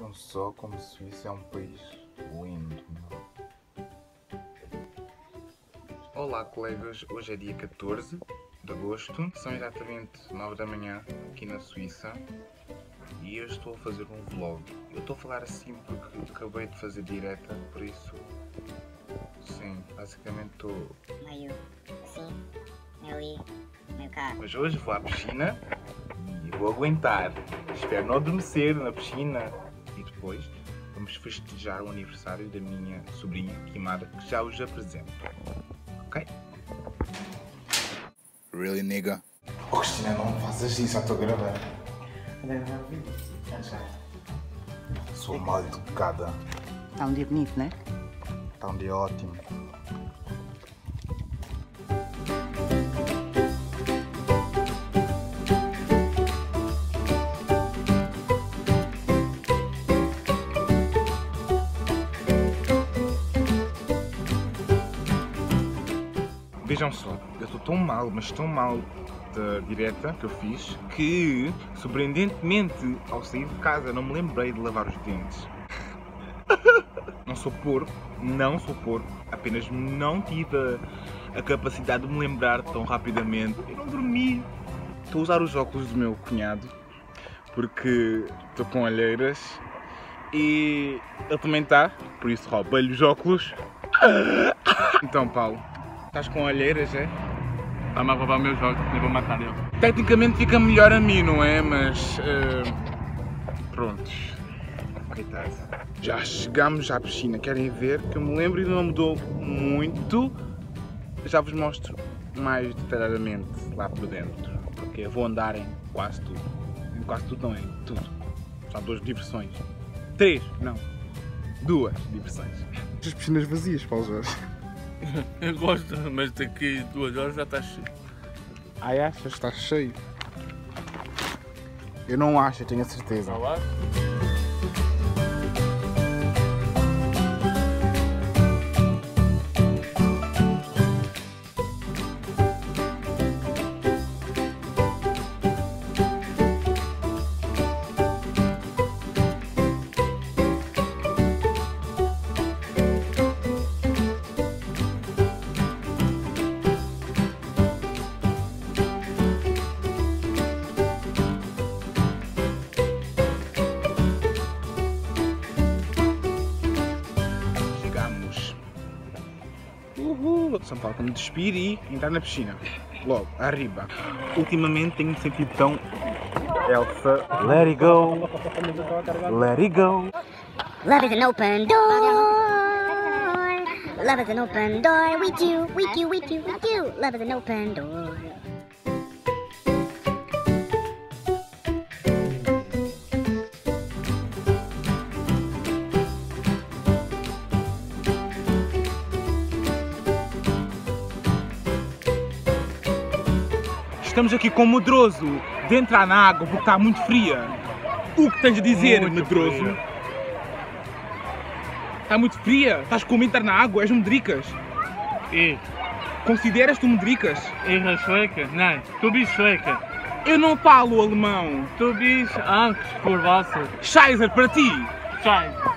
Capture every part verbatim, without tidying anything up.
Vejam só como Suíça é um país lindo. Olá colegas, hoje é dia catorze de agosto, são exatamente nove da manhã aqui na Suíça e eu estou a fazer um vlog. Eu estou a falar assim porque acabei de fazer direta, por isso, sim, basicamente estou... meio assim, meio ali, meio cá. Mas hoje vou à piscina e vou aguentar, espero não adormecer na piscina e depois vamos festejar o aniversário da minha sobrinha Kimara, que já os apresento. Ok? Really, nigga? Oh, Cristina, não faças isso, já estou a gravar. Sou mal educada. Está um dia bonito, não é? Está um dia ótimo. Vejam só, eu estou tão mal, mas tão mal da direta que eu fiz, que, surpreendentemente, ao sair de casa, não me lembrei de lavar os dentes. Não sou porco, não sou porco, apenas não tive a, a capacidade de me lembrar tão rapidamente. Eu não dormi. Estou a usar os óculos do meu cunhado, porque estou com olheiras e ele também está, por isso roubei-lhe os óculos. Então, Paulo, estás com olheiras, é? Está-me a roubar meus jogos, nem vou matar ele. Tecnicamente fica melhor a mim, não é? Mas... Uh, prontos. Coitado. Já chegámos à piscina. Querem ver? Que eu me lembro e não mudou muito. Já vos mostro mais detalhadamente lá por dentro. Porque eu vou andar em quase tudo. Em quase tudo não é? Em tudo. Só duas diversões. Três, não. Duas diversões. As piscinas vazias, Paulo Jorge. Eu gosto, mas daqui duas horas já está cheio. Ai, achas que está cheio? Eu não acho, eu tenho a certeza. Não acho? Só falta me despir e entrar na piscina. Logo, arriba. Ultimamente tenho-me sentido tão... Elsa, let it go. Let it go. Love is an open door. Love is an open door. We do, we do, we do, we do. Love is an open door. Estamos aqui com o medroso de entrar na água porque está muito fria. O que tens a dizer, muito medroso? Fria. Está muito fria? Estás com entrar na água? És um medricas? E? Consideras-te um medricas? És sueca? Não, tu bist sueca. Eu não falo alemão. Tu bist Angst por Wasser. Scheiße para ti. Scheiße.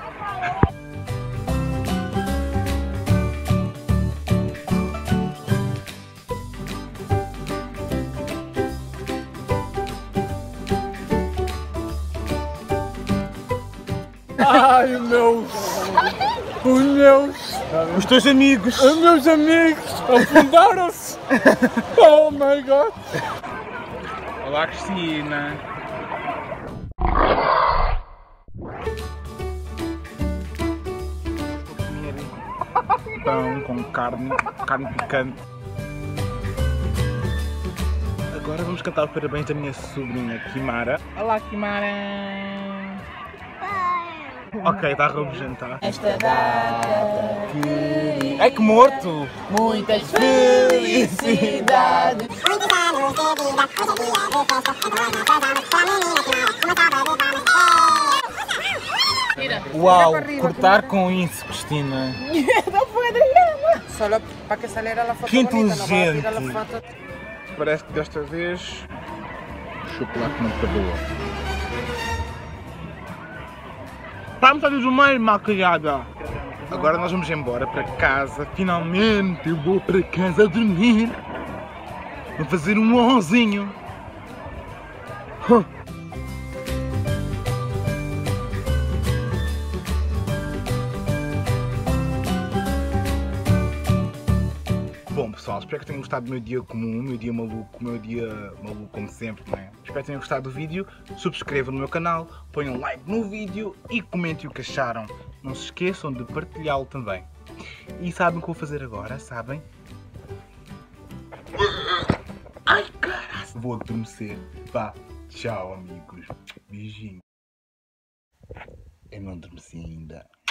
Ai, os meus! Os meus! Os teus amigos! Os meus amigos! Afundaram-se! Oh my god! Olá, Cristina! Vou comer pão com carne, carne picante. Agora vamos cantar os parabéns da minha sobrinha Kimara. Olá, Kimara! Ok, está a representar. Esta data que... É que morto! muitas felicidades. Uau, cortar com isso, Cristina. Solo para que saliera la foto Que bonita, no para tirar la inteligente. foto. Parece que desta vez o chocolate não acabou. Para-me sair do meio, maquilhada. Agora nós vamos embora para casa. Finalmente eu vou para casa dormir. Vou fazer um honzinho. Bom pessoal, espero que tenham gostado do meu dia comum, meu dia maluco, meu dia maluco como sempre, não é? Espero que tenham gostado do vídeo, subscrevam no meu canal, ponham um like no vídeo e comentem o que acharam. Não se esqueçam de partilhá-lo também. E sabem o que vou fazer agora, sabem? Ai caralho! Vou adormecer. Vá, tchau amigos. Beijinho. Eu não adormeci ainda.